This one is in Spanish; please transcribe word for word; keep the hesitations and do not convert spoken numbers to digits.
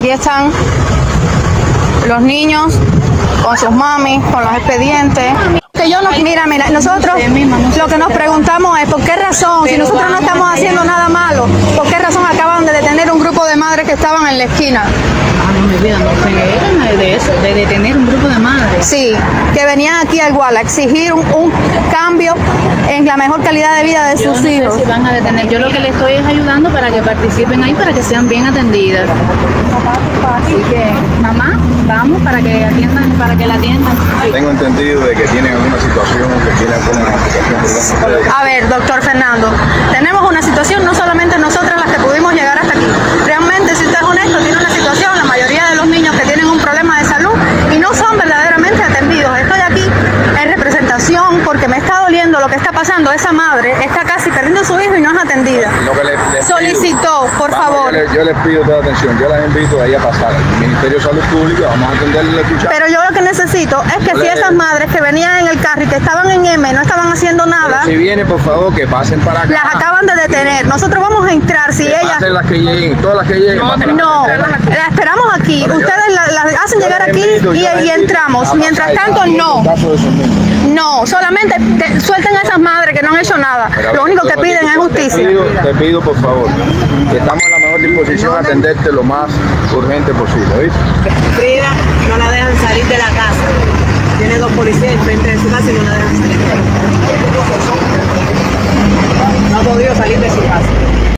Aquí están los niños con sus mamis, con los expedientes. Que yo no, mira, mira, nosotros lo que nos preguntamos es por qué razón, si nosotros no estamos haciendo nada malo, por qué razón acaban de detener un grupo de madres que estaban en la esquina. Ah, no, mi vida, no sé de eso, de detener un grupo de madres. Sí, que venían aquí al Guala a exigir un, un cambio en la mejor calidad de vida de Yo sus no sé hijos. si van a detener. Yo lo que les estoy es ayudando para que participen ahí, para que sean bien atendidas. Así que, mamá, vamos para que atiendan, para que la atiendan. Tengo entendido de que tienen alguna situación, que tienen alguna situación, ¿verdad? A ver, doctor Fernando, tenemos una situación, no solamente nosotras las que pudimos llegar hasta aquí. Realmente, si usted es honesto, tiene una situación, la mayoría de los niños que tienen un problema de salud y no son verdaderamente atendidos. Estoy aquí en representación porque me está doliendo lo que está pasando. Esa madre está casi perdiendo a su hijo y no es atendida. Lo que les, les Solicitó, pido, por vamos, favor. Yo les, yo les pido toda atención, yo las invito ahí a pasar al Ministerio de Salud Pública, vamos a atenderles la escucha. Pero yo lo que necesito es que si esas madres que venían en el carro y que estaban en M no estaban haciendo nada, Pero si vienen, por favor, que pasen para acá. las acaban de detener. Nosotros vamos a entrar si que ellas... pasen las que lleguen, todas las que lleguen. No, la esperamos aquí. Ustedes las la hacen llegar aquí y, y entramos. Mientras tanto, no. No, solamente que suelten a esas madres que no han hecho nada. Lo único que piden es justicia. Te pido, te pido, por favor, que estamos en la mejor disposición a atenderte lo más urgente posible, ¿oíste? Frida no la dejan salir de la casa. Tiene dos policías enfrente de su casa y no la dejan salir. No ha podido salir de su casa.